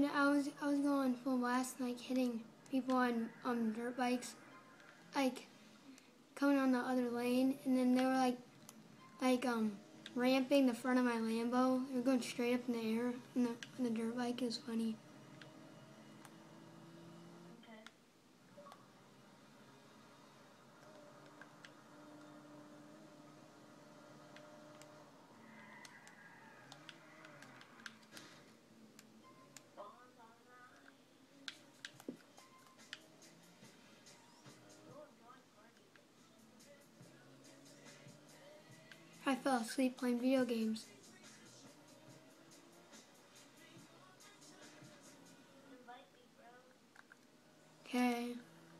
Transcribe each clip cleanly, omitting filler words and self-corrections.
I was going full blast, like hitting people on dirt bikes, like coming on the other lane, and then they were like ramping the front of my Lambo. They were going straight up in the air on the dirt bike. It was funny. Okay. Bonds online. Oh, I'm drawing party. I fell asleep playing video games. Invite me, bro. Okay.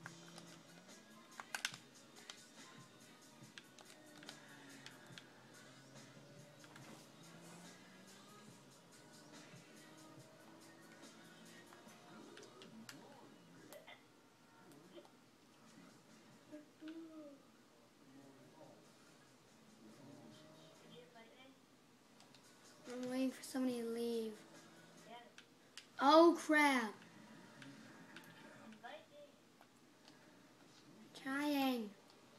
Did you invite me? I'm waiting for somebody to leave. Yeah. Oh crap! Invite me. Trying.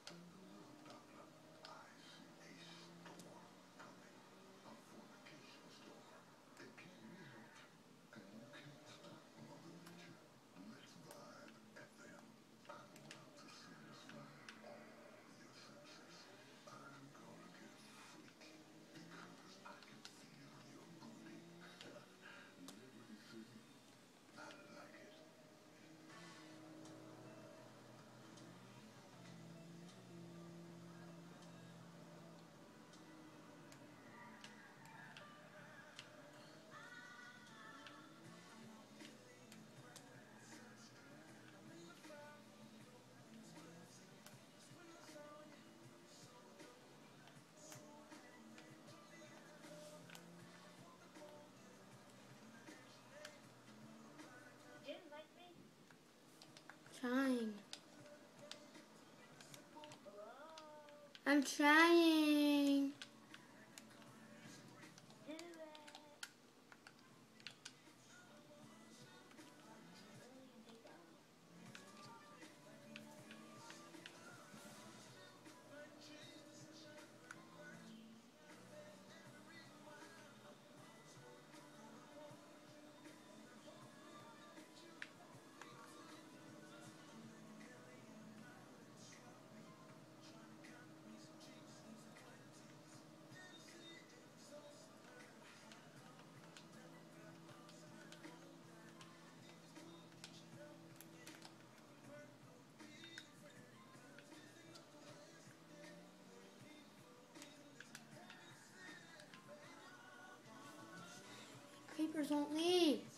Did you invite me? Trying. Hello? I'm trying. Do it. Oh, you take that one. Creepers won't leave.